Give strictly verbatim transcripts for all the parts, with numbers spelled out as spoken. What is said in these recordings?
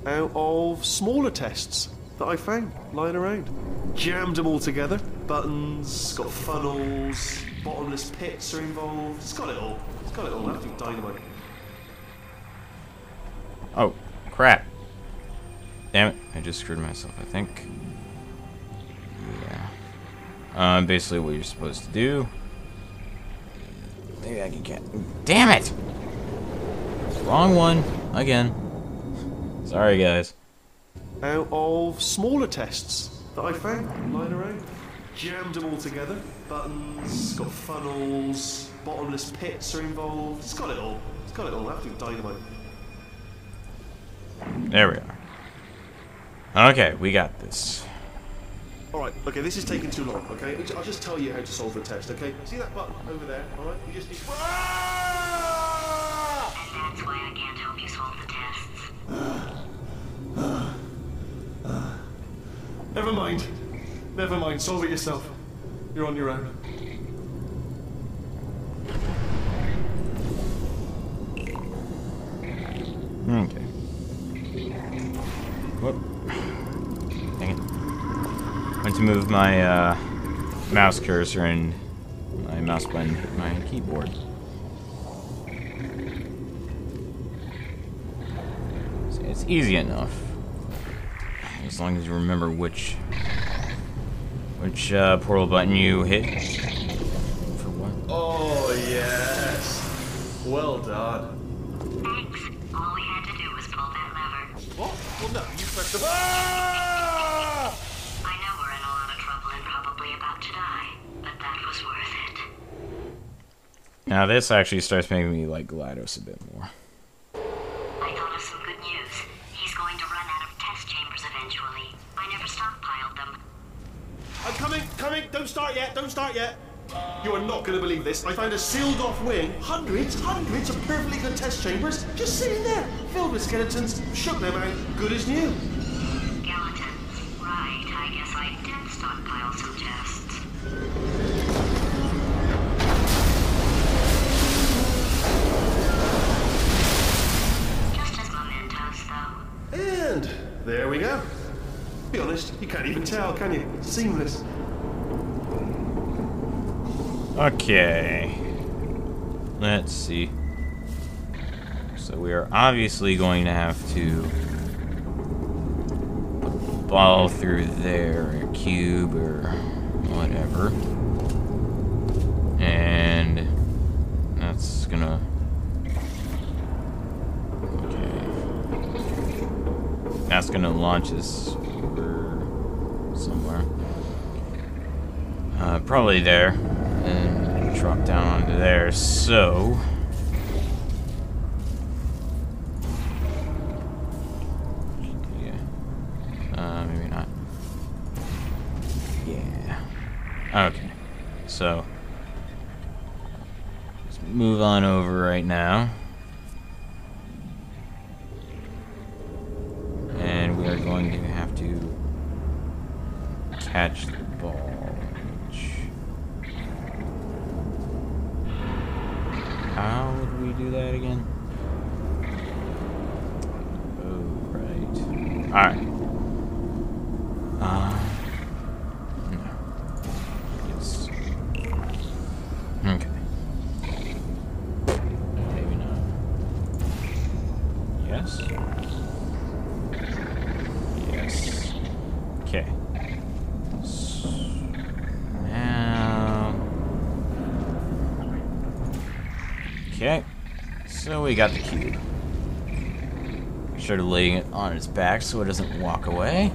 out of smaller tests that I found lying around. Jammed them all together. Buttons, got funnels, bottomless pits are involved. It's got it all. It's got it all. Absolute dynamite. Oh, crap. Damn it. I just screwed myself, I think. Yeah. Um, basically what you're supposed to do. Maybe I can get... Damn it! Wrong one. Again. Sorry, guys. Out of smaller tests that I found lying around. Jammed them all together. Buttons, got funnels, bottomless pits are involved. It's got it all. It's got it all. Absolute dynamite. There we are. Okay, we got this. Alright, okay, this is taking too long, okay? I'll just tell you how to solve the test, okay? See that button over there, alright? You just need... Ah! And that's why I can't help you solve the tests. Uh, uh, uh. Never mind. Never mind, solve it yourself. You're on your own. Okay. Whoop. Dang it. Went to move my uh, mouse cursor and my mouse button hit my keyboard. So it's easy enough. As long as you remember which which uh, portal button you hit. For what? Oh, yes. Well done. Thanks. All we had to do was pull that lever. What? Well, no, you pressed the... Ah! I know we're in a lot of trouble and probably about to die, but that was worth it. Now this actually starts making me like GLaDOS a bit more. I thought of some good news. He's going to run out of test chambers eventually. I never stockpiled them. I'm coming, coming. Don't start yet, don't start yet. You are not going to believe this. I found a sealed off wing. Hundreds, hundreds of perfectly good test chambers just sitting there, filled with skeletons. Shook them out, good as new. Skeletons. Right, I guess I did stockpile some tests. Just as mementos, though. And there we go. Be honest, you can't even tell, can you? It's seamless. Okay. Let's see. So we are obviously going to have to put a ball through there, a cube or whatever. And that's gonna... Okay. That's gonna launch us over somewhere. Uh, probably there. And drop down onto there, so... Yeah. Uh, maybe not. Yeah. Okay. So... Let's move on over right now. And we are going to have to catch the ball. How would we do that again? Oh, right. Alright. Uh, no. Yes. Okay. Maybe not. Yes? Yes. Okay. So, now... Okay, so we got the cube. Started laying it on its back so it doesn't walk away.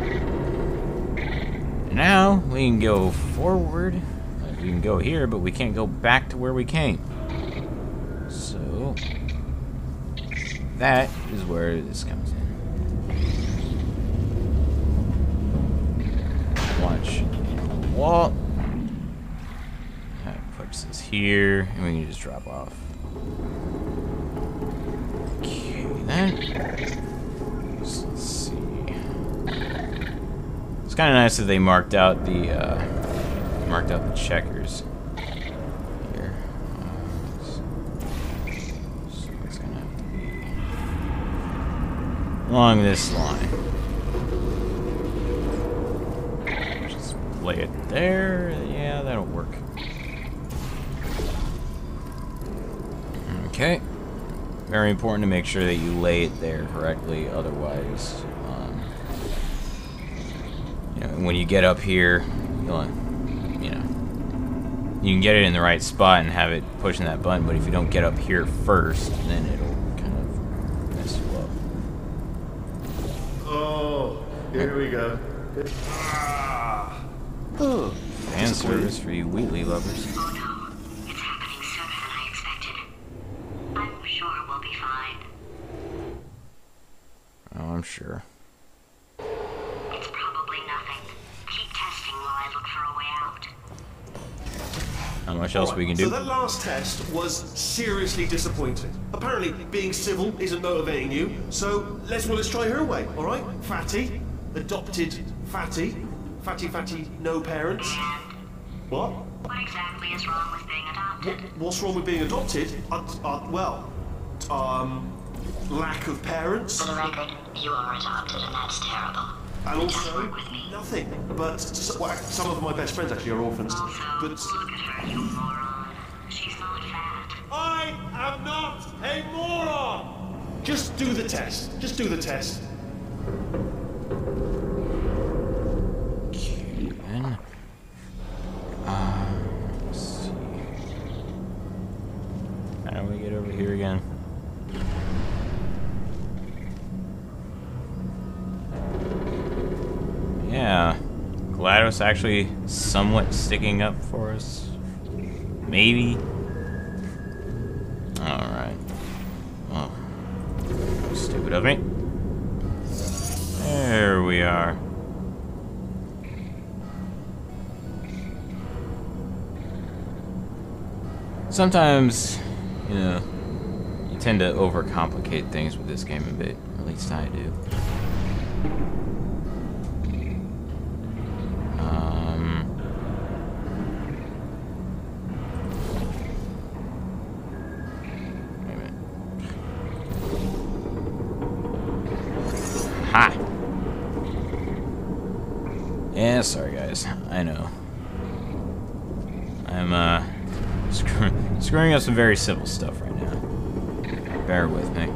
Now we can go forward. We can go here, but we can't go back to where we came. So that is where this comes in. Watch the wall. That puts us here, and we can just drop off. Okay, then. So let's see. It's kind of nice that they marked out the uh, marked out the checkers here. Uh, so it's gonna have to be along this line. Just lay it there. Yeah, that'll work. Okay. Very important to make sure that you lay it there correctly, otherwise, um, you know, when you get up here, you'll, you know, you can get it in the right spot and have it pushing that button, but if you don't get up here first, then it'll kind of mess you up. Oh, here we go. Ah. Oh, Fan service for you Wheatley lovers. Oh no, it's happening sooner than I expected. I'm sure we'll be fine. Oh, I'm sure. It's probably nothing. Keep testing while I look for a way out. Not much else we can do. So that last test was seriously disappointing. Apparently, being civil isn't motivating you, so let's well let's try her way, all right? Fatty, adopted Fatty, Fatty Fatty, no parents. And What? what exactly is wrong with being adopted? What what's wrong with being adopted? Uh, uh, well, um, lack of parents, For the record, you are adopted, and that's terrible. and Just also work with me. nothing. But s- well, some of my best friends actually are orphans. Also, But look at her, you moron. She's not fat. I am not a moron. Just do the test. Just do the test. Okay, then. Uh, let's see. How do we get over here again? Yeah. Glad it was actually somewhat sticking up for us. Maybe. Alright. Oh. Stupid of me. There we are. Sometimes, you know, you tend to overcomplicate things with this game a bit. At least I do. Um, wait a minute. Ha! Yeah, sorry guys. I know. I'm, uh... Screw screwing up some very simple stuff right now. Bear with me.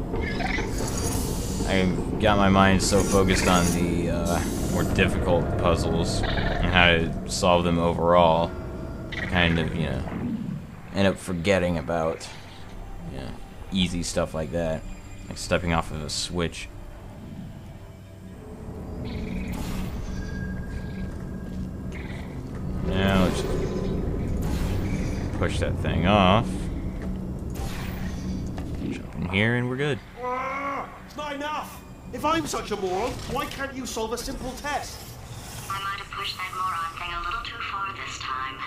I got my mind so focused on the uh, more difficult puzzles and how to solve them overall, I kind of, you know, end up forgetting about, you know, easy stuff like that, like stepping off of a switch. Now let's just push that thing off. Jump in here and we're good. Ah, it's not enough. If I'm such a moron, why can't you solve a simple test? I might have pushed that moron thing a little too far this time.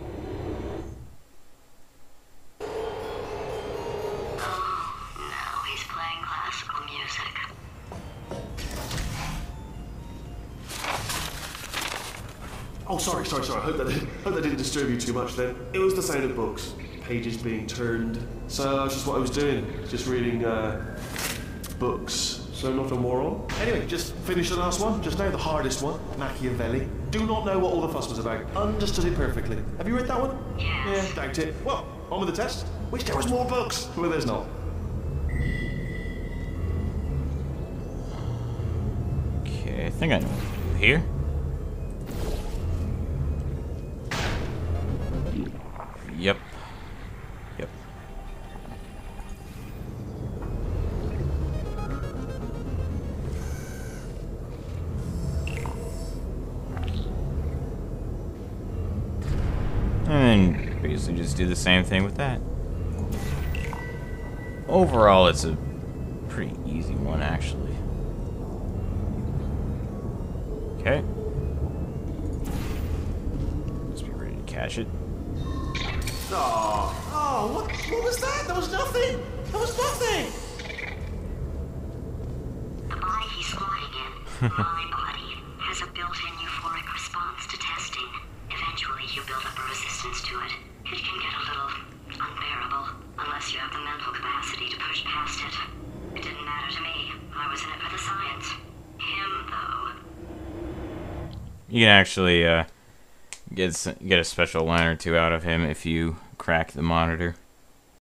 Oh, no, he's playing classical music. Oh, sorry, sorry, sorry. I hope that, hope that didn't disturb you too much then. It was the sound of books, pages being turned. So that's just what I was doing, just reading uh, books. So not a moron. Anyway, just finished the last one, just now the hardest one, Machiavelli. Do not know what all the fuss was about. Understood it perfectly. Have you read that one? Yes. Yeah, doubt it. Well, on with the test. Wish there was more books. Well, there's not. Okay, I think I know what to do here. Yep. Yep. And then basically just do the same thing with that. Overall, it's a pretty easy one, actually. Okay. Let's be ready to catch it. Oh, oh, what, what was that? That was nothing. That was nothing. The body he's squatting in, my body, has a built-in euphoric response to testing. Eventually, you build up a resistance to it. It can get a little unbearable, unless you have the mental capacity to push past it. It didn't matter to me. I was in it for the science. Him, though. You can actually uh, get, s- get a special line or two out of him if you crack the monitor.